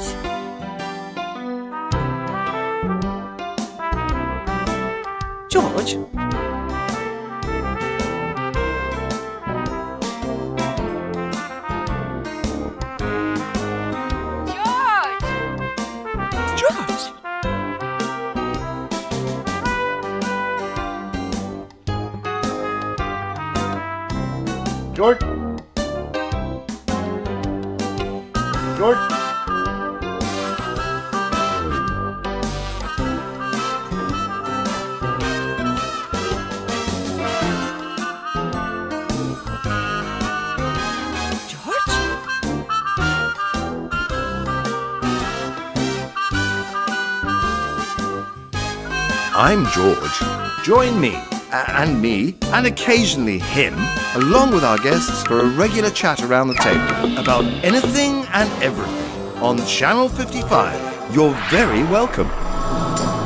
Hopkins. George? George! George? George? I'm George. Join me, and me, and occasionally him, along with our guests for a regular chat around the table about anything and everything on Channel 55. You're very welcome.